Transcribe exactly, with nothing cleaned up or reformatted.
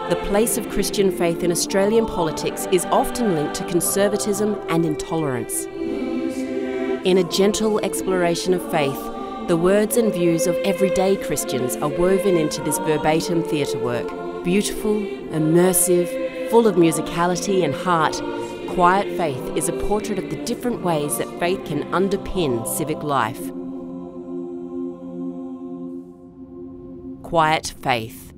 the place of Christian faith in Australian politics is often linked to conservatism and intolerance. In a gentle exploration of faith, the words and views of everyday Christians are woven into this verbatim theatre work. Beautiful, immersive, full of musicality and heart, Quiet Faith is a portrait of the different ways that faith can underpin civic life. Quiet Faith.